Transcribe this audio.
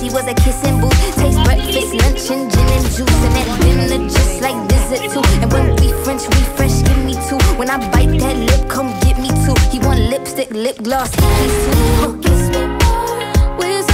he was a kissing booth. Taste breakfast, lunch, and gin and juice. And at dinner, just like dessert too. And when we French refresh, give me two. When I bite that lip, come get me two. He want lipstick, lip gloss, hickeys too. Kiss me more with